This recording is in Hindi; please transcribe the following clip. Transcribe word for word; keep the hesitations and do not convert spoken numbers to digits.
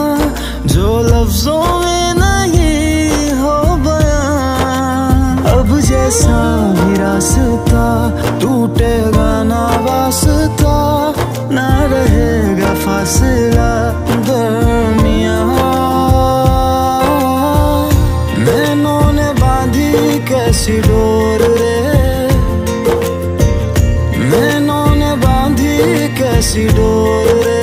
जो लफ्जों में नहीं हो बयां। अब जैसा भी रास्ता टूटेगा ना वास्ता, ना रहेगा फासला दरमियां। नैनों ने बांधी कैसी डोर रे, नैनों ने बांधी कैसी डोर रे।